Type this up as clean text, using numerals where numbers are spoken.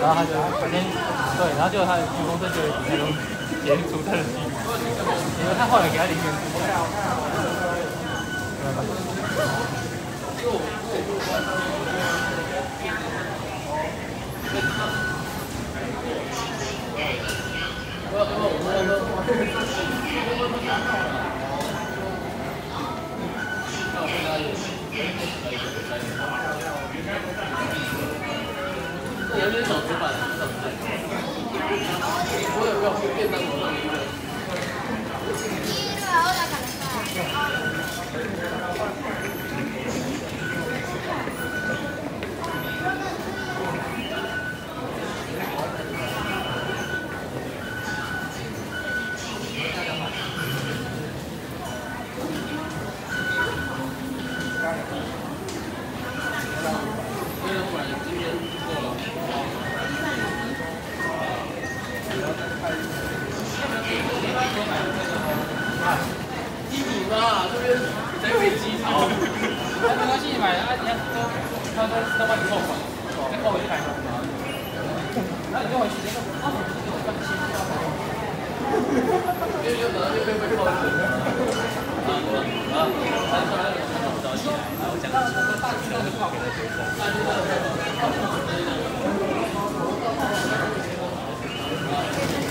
然后他就反正对，然后结果他的鞠躬正就那种结束他的剧，因为他后来给他零元支票。 有点手指板，我有没有便当盒？一米嘛，这边台北机场， 没关系，你买啊，你看都帮你扣款，再扣回去买。然后你就回去那个啊，我放心。 又被扣钱。 早起来，然后讲大学生报给了学生。